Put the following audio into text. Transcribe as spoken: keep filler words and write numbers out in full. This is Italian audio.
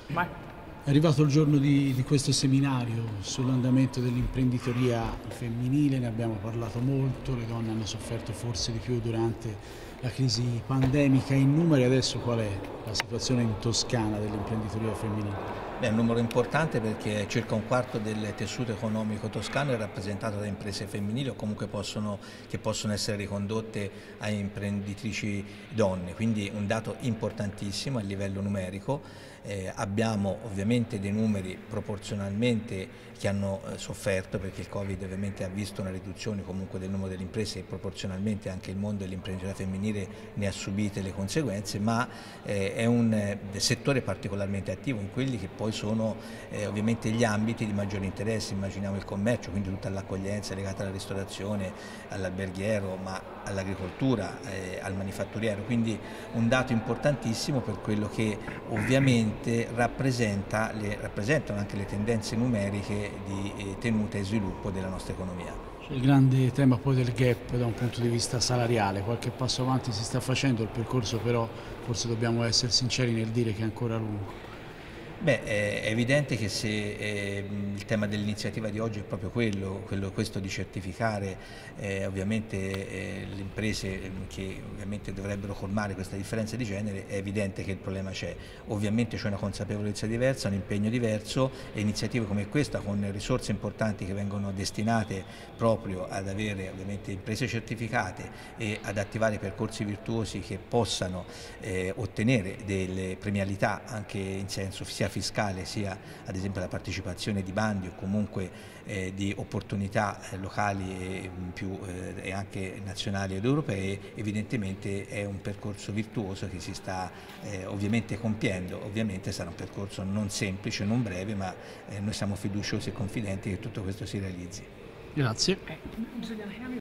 Vai. È arrivato il giorno di, di questo seminario sull'andamento dell'imprenditoria femminile, ne abbiamo parlato molto, le donne hanno sofferto forse di più durante la crisi pandemica. In numeri adesso qual è la situazione in Toscana dell'imprenditoria femminile? Beh, è un numero importante perché circa un quarto del tessuto economico toscano è rappresentato da imprese femminili o comunque possono, che possono essere ricondotte a imprenditrici donne, quindi un dato importantissimo a livello numerico. Eh, abbiamo ovviamente dei numeri proporzionalmente che hanno eh, sofferto, perché il Covid ovviamente ha visto una riduzione comunque del numero delle imprese e proporzionalmente anche il mondo dell'imprenditoria femminile ne ha subite le conseguenze, ma eh, è un eh, settore particolarmente attivo in quelli che poi sono eh, ovviamente gli ambiti di maggiore interesse. Immaginiamo il commercio, quindi tutta l'accoglienza legata alla ristorazione, all'alberghiero, ma all'agricoltura, eh, al manifatturiero, quindi un dato importantissimo per quello che ovviamente rappresenta le, rappresentano anche le tendenze numeriche di eh, tenuta e sviluppo della nostra economia. Il grande tema poi del gap da un punto di vista salariale, qualche passo avanti si sta facendo, il percorso però forse dobbiamo essere sinceri nel dire che è ancora lungo. Beh, è evidente che se eh, il tema dell'iniziativa di oggi è proprio quello, quello questo di certificare eh, ovviamente eh, le imprese che ovviamente dovrebbero colmare questa differenza di genere, è evidente che il problema c'è. Ovviamente c'è una consapevolezza diversa, un impegno diverso, e iniziative come questa con risorse importanti che vengono destinate proprio ad avere ovviamente imprese certificate e ad attivare percorsi virtuosi che possano eh, ottenere delle premialità anche in senso sia fiscale sia ad esempio la partecipazione di bandi o comunque eh, di opportunità eh, locali e, più, eh, e anche nazionali ed europee, evidentemente è un percorso virtuoso che si sta eh, ovviamente compiendo. Ovviamente sarà un percorso non semplice, non breve, ma eh, noi siamo fiduciosi e confidenti che tutto questo si realizzi. Grazie.